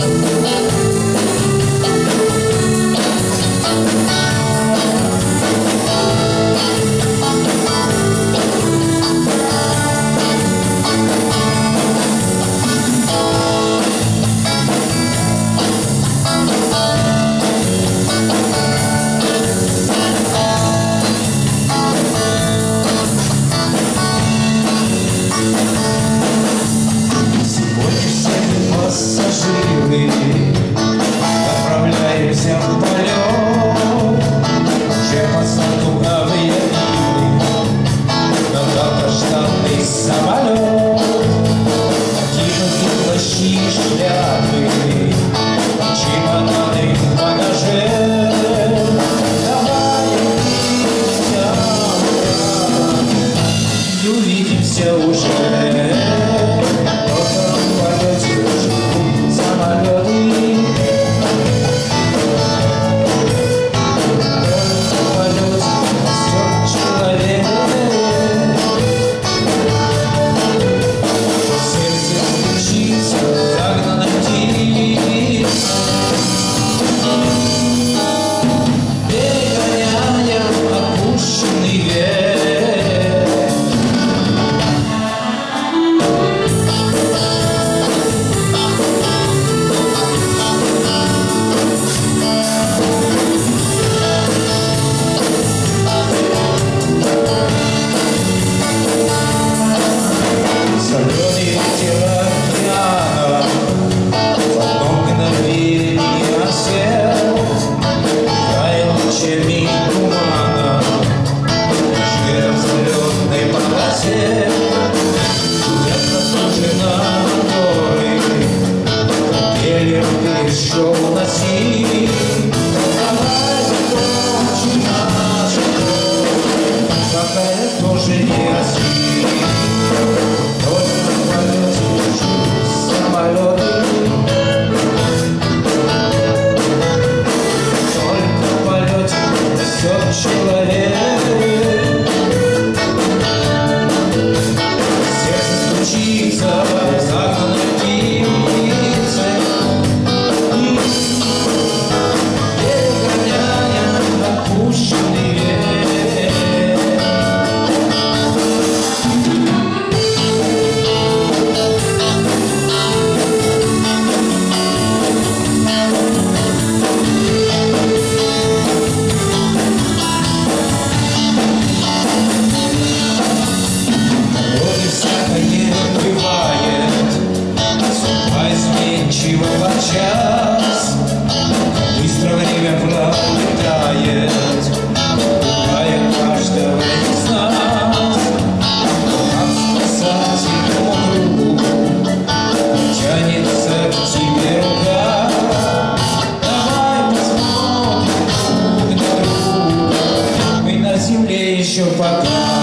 Отправляемся в полет, уже посадку объявили на долгожданный самолет. Накинуты плащи и шляпы, чемоданы в багаже. Давай увидимся уже. Шоу носи, давай закончим наш путь, пока я тоже не освит. Только в полете держу самолеты, только в полете несет человек. Сердце стучится, загнано в птицы. Час, быстро время пролетает, пугая каждого из нас. Как спасательному кругу тянется к тебе рука. Давай посмотрим друг на друга, мы на земле еще пока.